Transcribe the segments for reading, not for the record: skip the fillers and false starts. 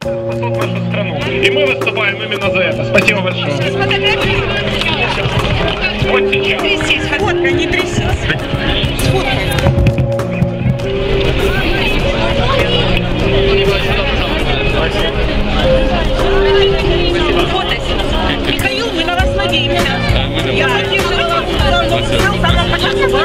спасут нашу страну. И мы выступаем именно за это. Спасибо большое. Вот сейчас. Трясись, фотка, не трясись. Сфоткай. Фотайся. Михаил, мы на вас надеемся. Я поддерживала вас с самого початку.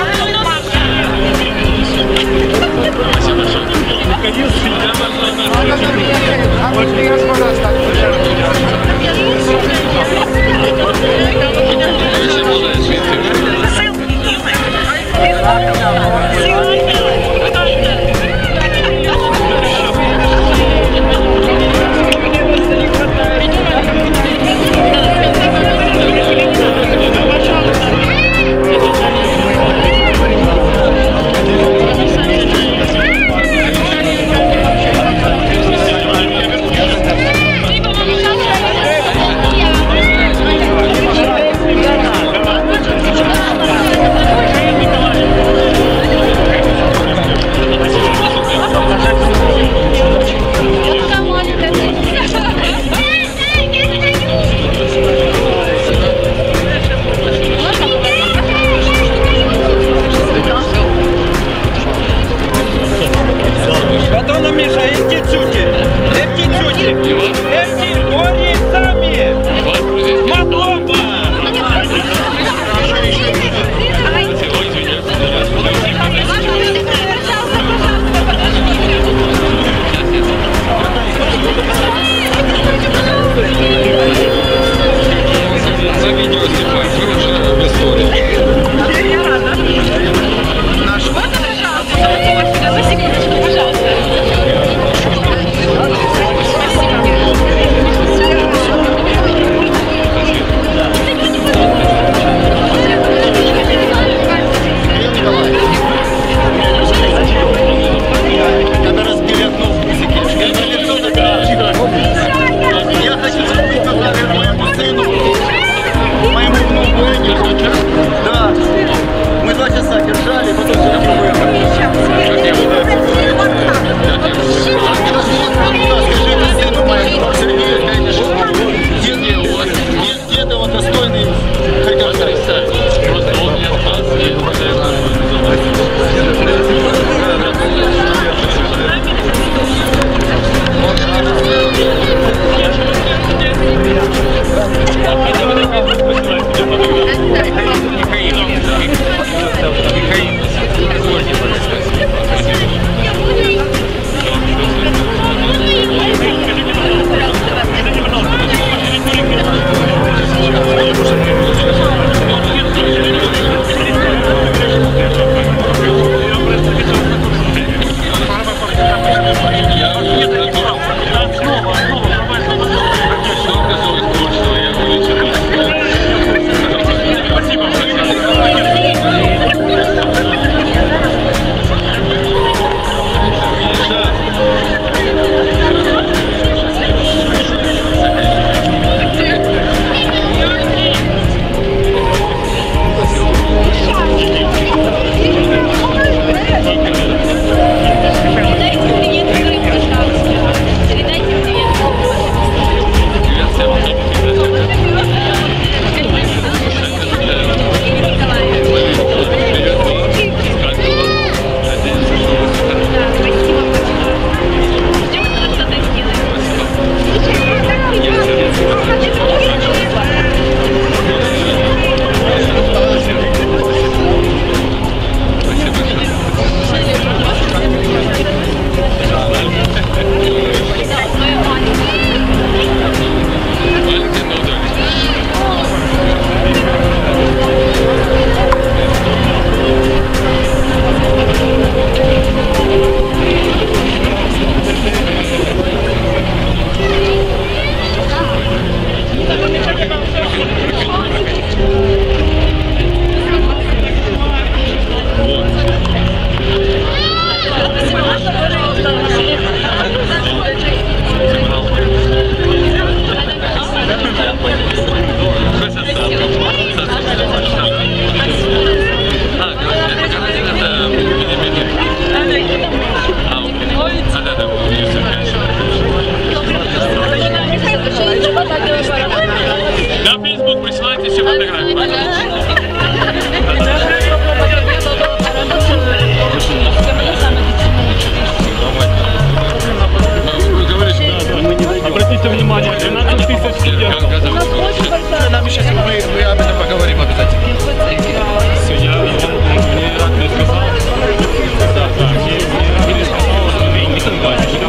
Обратите внимание, 12 тысяч студентов. Нам еще мы об этом поговорим обязательно. Все, я мне рад не сказал. Да, не сказал, что вы не понимаете.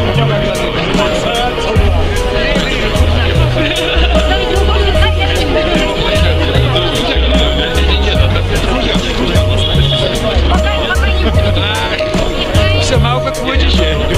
Все мало как будешь.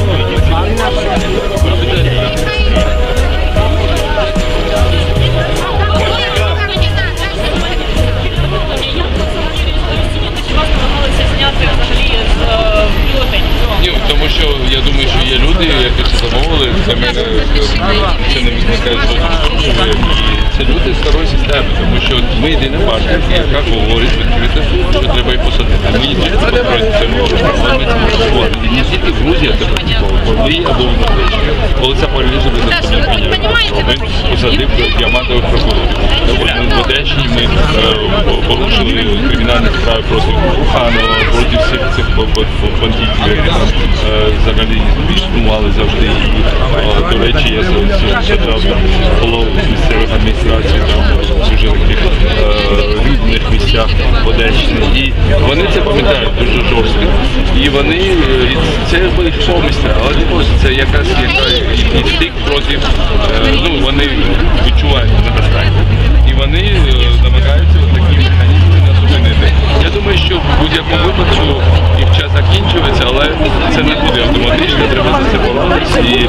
Ні, тому що я думаю, що є люди, які це замовили, для мене це не викликає жодних сумнівів. І це люди старої системи, тому що ми єдина партія, яка говорить відкрито, що треба і посадити. Ми не тільки построїти це але ми це можемо. І не тільки Грузія це практикувала, коли я був на плечі, коли це порізали на він посадив діамантових прокурорів. В Одещині ми порушили кримінальні справи проти Ханова, проти всіх цих бандитів, які там взагалі штурмували завжди. І, до речі, я задав голову місцевих адміністрацій там дуже таких рідних місцях Одещини. І вони це пам'ятають дуже жорстко. І вони, це їх совісті, але це якась інстинкт проти, ну вони відчувають недостатньо. І вони намагаються такі механізми нас зупинити. Я думаю, що в будь-якому випадку їх час закінчується, але це не буде автоматично, треба за це боротися і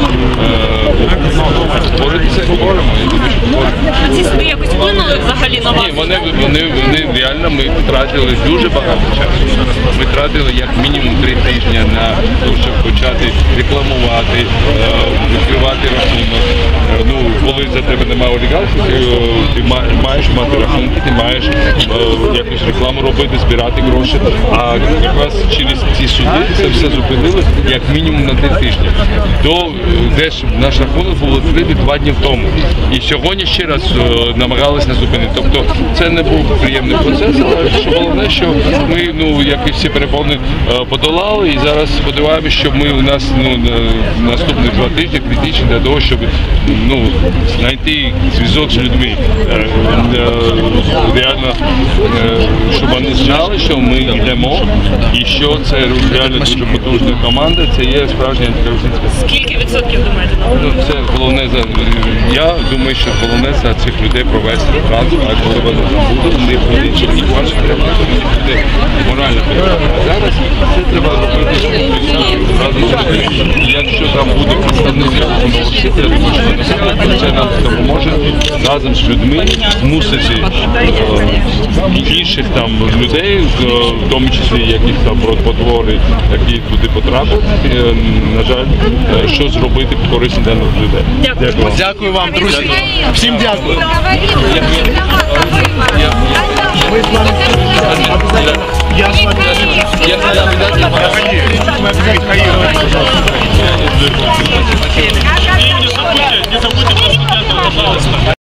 боротися говоримо. Ці суди якось вплинули взагалі на вас? Ні, вони реально, ми втратили дуже багато часу. Ми втратили як мінімум 3 тижні на те, щоб почати рекламувати, відкривати рахунок. Ну, коли за тебе немає олігархів, ти маєш мати рахунки, ти маєш якусь рекламу робити, збирати гроші. А якраз через ці суди це все зупинилось як мінімум на 3 тижні. Де ж наш рахунок був відкритий 2 дні тому. І сьогодні ще раз намагалися нас зупинити. Тобто це не був приємний процес, але що головне, що ми, ну, як і всі перепони, подолали. І зараз сподіваємося, що ми у нас наступні 2 тижні критичні для того, щоб знайти зв'язок з людьми. Реально, щоб вони знали, що ми йдемо і що це реально дуже потужна команда, це є справжня антикорупційська. Скільки відсотків думаєте? Ну, це головне, я думаю, що головне за цих людей провести разу, а коли вони будуть, вони будуть, і ваші треба, буде морально підтримати. А зараз це треба робити разом з людьми. Якщо там буде представник університету, я думаю, що це нам допоможе разом з людьми змусити інших там людей, в тому числі яких там потвори, які туди потрапять, на жаль, що зробити корисно для людей. Дякую. Дякую вам, друзі. Всім дякую. Не забудьте про студентов, пожалуйста.